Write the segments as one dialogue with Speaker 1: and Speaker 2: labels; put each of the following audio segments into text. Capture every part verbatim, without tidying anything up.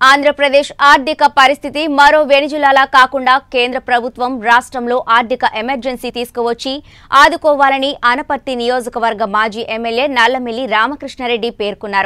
Speaker 1: ఆంధ్రప్రదేశ్ ఆర్థిక పరిస్థితి మరో వెనుజులాలా కాకుండా కేంద్ర ప్రభుత్వం రాష్ట్రంలో ఆర్థిక ఎమర్జెన్సీ తీసుకువచ్చి ఆదుకోవాలని అనపర్తి నియోజకవర్గ మాజీ ఎమ్మెల్యే నల్లమిల్లి రామకృష్ణారెడ్డి పేర్కొన్నారు.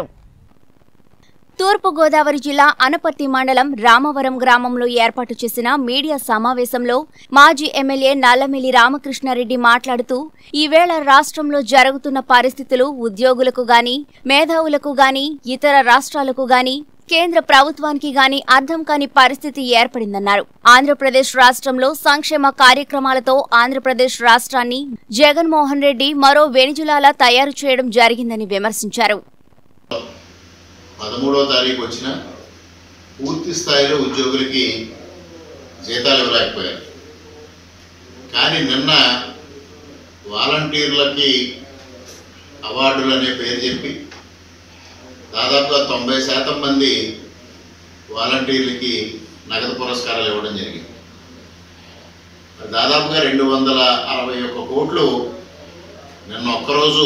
Speaker 1: తూర్పు గోదావరి జిల్లా అనపర్తి మండలం రామవరం గ్రామంలో ఏర్పాటు చేసిన మీడియా సమావేశంలో మాజీ ఎమ్మెల్యే నల్లమిల్లి రామకృష్ణారెడ్డి మాట్లాడుతూ ఈవేళ రాష్ట్రంలో జరుగుతున్న పరిస్థితులు ఉద్యోగులకు గాని మేధావులకు గాని ఇతర రాష్ట్రాలకు గాని కేంద్ర ప్రభుత్వానికి గాని అర్థం కాని పరిస్థితి ఏర్పడిందన్నారు. ఆంధ్రప్రదేశ్ రాష్ట్రంలో సంక్షేమ కార్యక్రమాలతో ఆంధ్రప్రదేశ్ రాష్ట్రాన్ని జగన్మోహన్ రెడ్డి మరో వెనుజులాలా తయారు చేయడం జరిగిందని విమర్శించారు.
Speaker 2: పదమూడవ తారీఖు వచ్చిన పూర్తి స్థాయిలో ఉద్యోగులకి జీతాలు ఇవ్వలేకపోయారు. కానీ నిన్న వాలంటీర్లకి అవార్డులు అనే పేరు చెప్పి దాదాపుగా తొంభై శాతం మంది వాలంటీర్లకి నగదు పురస్కారాలు ఇవ్వడం జరిగింది. దాదాపుగా రెండు వందల అరవై ఒక్క కోట్లు నిన్న ఒక్కరోజు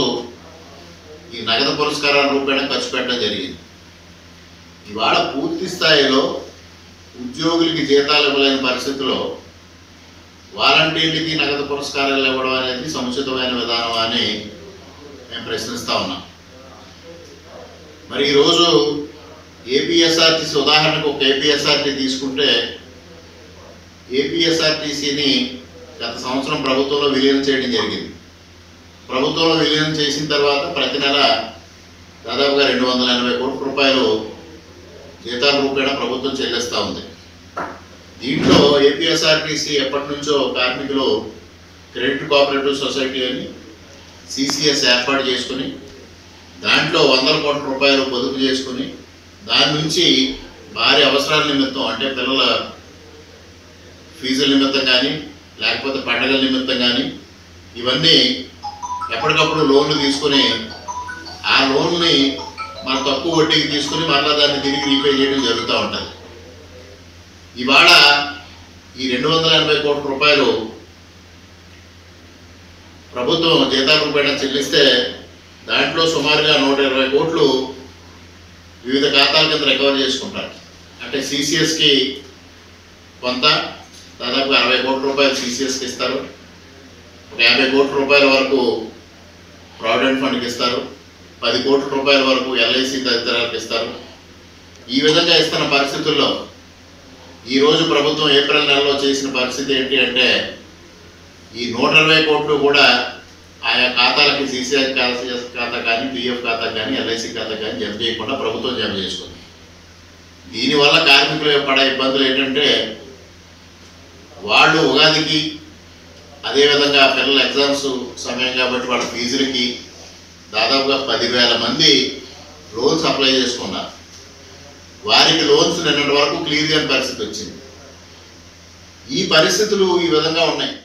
Speaker 2: ఈ నగదు పురస్కారాల రూపేణ ఖర్చు పెట్టడం జరిగింది. ఇవాళ పూర్తి స్థాయిలో ఉద్యోగులకి జీతాలు ఇవ్వలేని పరిస్థితిలో వాలంటీర్లకి నగదు పురస్కారాలు ఇవ్వడం అనేది సముచితమైన విధానం అని మేము ప్రశ్నిస్తూ ఉన్నాం. మరి ఈరోజు ఏపీఎస్ఆర్టీసీ ఉదాహరణకు ఒక ఏపీఎస్ఆర్టీ తీసుకుంటే ఏపీఎస్ఆర్టీసీని గత సంవత్సరం ప్రభుత్వంలో విలీనం చేయడం జరిగింది. ప్రభుత్వంలో విలీనం చేసిన తర్వాత ప్రతి నెల దాదాపుగా రెండు వందల ఎనభై కోట్ల రూపాయలు జీతాల రూపేణ ప్రభుత్వం చెల్లిస్తూ ఉంది. దీంట్లో ఏపీఎస్ఆర్టీసీ ఎప్పటి నుంచో కార్మికులు క్రెడిట్ కోఆపరేటివ్ సొసైటీ అని సిసిఎస్ ఏర్పాటు చేసుకుని దాంట్లో వందల కోట్ల రూపాయలు పొదుపు చేసుకుని దాని నుంచి భారీ అవసరాల నిమిత్తం అంటే పిల్లల ఫీజుల నిమిత్తం కానీ లేకపోతే పండగల నిమిత్తం కానీ ఇవన్నీ ఎప్పటికప్పుడు లోన్లు తీసుకుని ఆ లోన్ని మన తక్కువ వడ్డీకి తీసుకుని మరలా దాన్ని తిరిగి రీపే చేయడం జరుగుతూ ఉంటుంది. ఇవాళ ఈ రెండు వందల ఎనభై కోట్ల రూపాయలు ప్రభుత్వం జీతాల రూపేణ చెల్లిస్తే దాంట్లో సుమారుగా నూట ఇరవై కోట్లు వివిధ ఖాతాల కింద రికవర్ చేసుకుంటారు. అంటే సిసిఎస్కి కొంత దాదాపు అరవై కోట్ల రూపాయలు సిసిఎస్కి ఇస్తారు, ఒక యాభై కోట్ల రూపాయల వరకు ప్రావిడెంట్ ఫండ్కి ఇస్తారు, పది కోట్ల రూపాయల వరకు ఎల్ఐసి తదితరాలకు ఇస్తారు. ఈ విధంగా ఇస్తున్న పరిస్థితుల్లో ఈరోజు ప్రభుత్వం ఏప్రిల్ నెలలో చేసిన పరిస్థితి ఏంటి అంటే ఈ నూట ఇరవై కోట్లు కూడా ఆయా ఖాతాలకి సిసిఎస్ ఖాతా కానీ పిఎఫ్ ఖాతా కానీ ఎల్ఐసి ఖాతా కానీ జమ చేయకుండా ప్రభుత్వం జమ చేసుకుంది. దీనివల్ల కార్మికులు పడే ఇబ్బందులు ఏంటంటే వాళ్ళు ఉగాదికి అదేవిధంగా పిల్లల ఎగ్జామ్స్ సమయం కాబట్టి వాళ్ళ ఫీజులకి దాదాపుగా పదివేల మంది లోన్స్ అప్లై చేసుకున్నారు. వారికి లోన్స్ నిన్నటి వరకు క్లియర్ చేయని పరిస్థితి వచ్చింది. ఈ పరిస్థితులు ఈ విధంగా ఉన్నాయి.